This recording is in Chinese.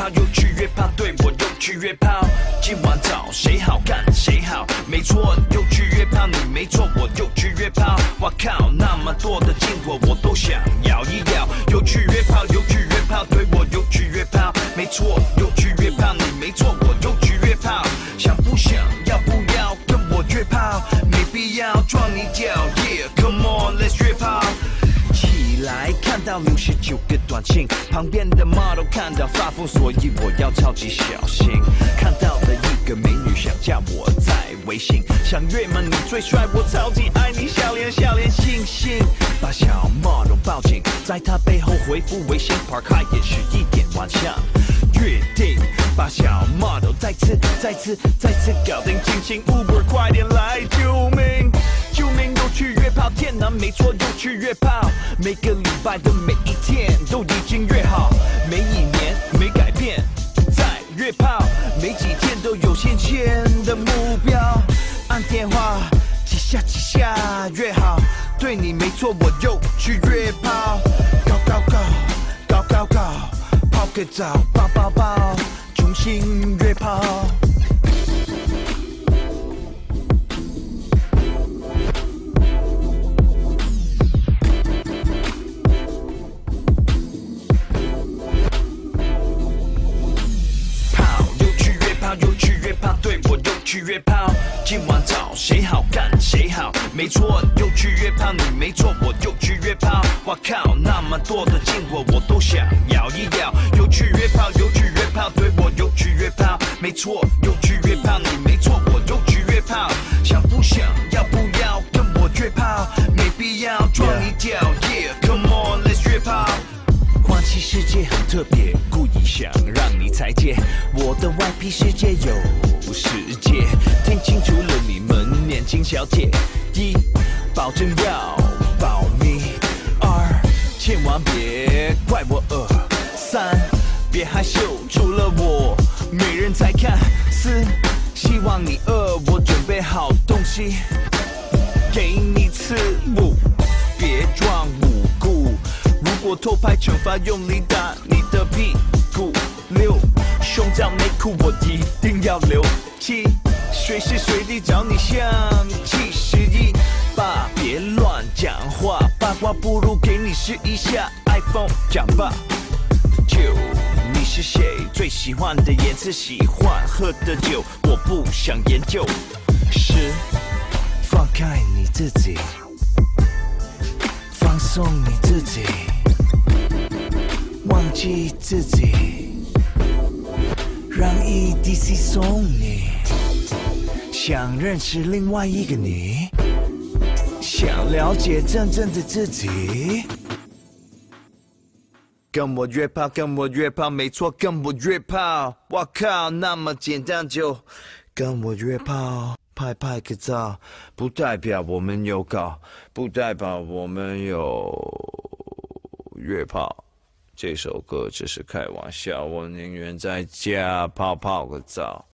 炮，又去约炮，对我又去约炮。今晚找谁好干谁好，没错，又去约炮，你没错，我又去约炮。我靠，那么多的禁果我都想咬一咬。又去约炮，又去约炮，对我又去约炮，没错，又去约炮，你没错，我又去约炮。想不想要不要跟我约炮？没必要撞你脚 ，Yeah，Come on，Let's 约炮。起来，看到69个短信，旁边的 model 看到发疯，所以我要超级小心。看到了一个美女想加我在微信，想约吗？你最帅，我超级爱你，笑脸笑脸星星。把小 model 抱紧，在她背后回复微信 ，Park High 也是一点晚上。约定把小 model 再次搞定，请 Uber 快点来救命！救命！又去约炮，天哪，没错，又去约炮。每个礼拜的每一天都已经约好，每一年没改变，在约炮，每几天都有先前的目标。按电话几下约好，对你没错，我又去约炮。搞，泡个澡，抱，重新约炮。又去约炮，对我又去约炮。今晚找谁好干谁好，没错，又去约炮，你没错，我又去约炮。我靠，那么多的禁果我都想咬一咬。又去约炮，又去约炮，对我又去约炮，没错，又去约炮，你没错，我又去约炮。想不想要不要跟我约炮？没必要撞你脚 ，Yeah，Come on，Let's 约炮。换气世界很特别，故意想让你裁剪。我的外皮世界有世界，听清楚了你们年轻小姐。一，保证要保密；二，千万别怪我恶；三，别害羞，除了我没人在看；四，希望你饿，我准备好东西给你吃。五，别装无辜。如果偷拍惩罚，用力打你的屁股。六，胸罩内裤我一定要留。七，随时随地找你香气。11，八，别乱讲话，八卦不如给你试一下 iPhone 讲吧。9，你是谁？最喜欢的颜色，喜欢喝的酒，我不想研究。10，放开你自己，放松你自己。忘记自己，让 EDC 送你。想认识另外一个你，想了解真正的自己。跟我约炮，跟我约炮，没错，跟我约炮。我靠，那么简单就跟我约炮。拍个照，不代表我们有搞，不代表我们有约炮。这首歌只是开玩笑，我宁愿在家泡个澡。